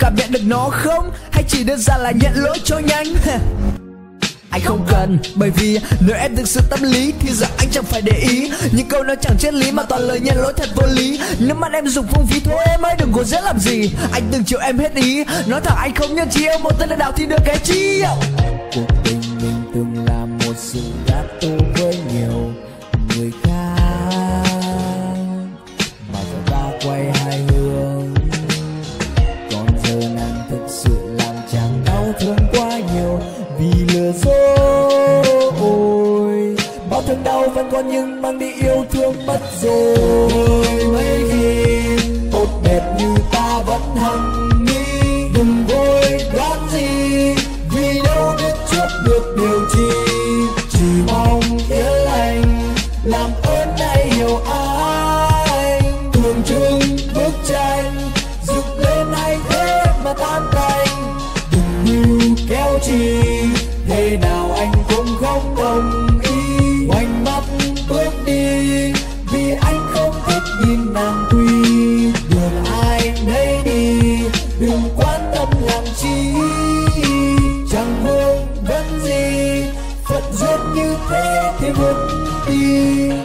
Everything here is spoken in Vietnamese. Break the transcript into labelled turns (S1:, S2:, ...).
S1: cảm nhận được nó không? Hay chỉ đơn giản là nhận lỗi cho nhanh? Anh không cần, bởi vì nếu em thực sự tâm lý thì giờ anh chẳng phải để ý những câu nói chẳng triết lý mà toàn lời nhận lỗi thật vô lý. Nếu mắt em dùng phung phí thôi em ơi, đừng cố dễ làm gì. Anh từng chiều em hết ý, nói thẳng anh không nhân chiêu, một tên lãnh đạo thì được cái chi.
S2: Cuộc tình mình từng là một sự gato với nhiều người khác, mà giờ ta quay hai hướng. Còn giờ nàng thực sự làm chàng đau thương quá nhiều vì lừa dối. Bao thương đau vẫn còn nhưng mang đi yêu thương mất rồi. Mấy khi tốt đẹp như ta vẫn hằng nghi, đừng vội đoán gì vì đâu biết trước được điều chi. Chỉ mong yên lành, làm ơn hãy hiểu anh. Tưởng chừng bức tranh dựng lên hay thế mà tan tành. Đừng níu kéo chi, thế nào anh cũng không đồng ý. Ngoảnh mắt bước đi vì anh không thích nhìn nàng quy. Đường ai nấy đi, đừng quan tâm làm chi. Chẳng vương vấn gì, phận duyên như thế thì vượt đi.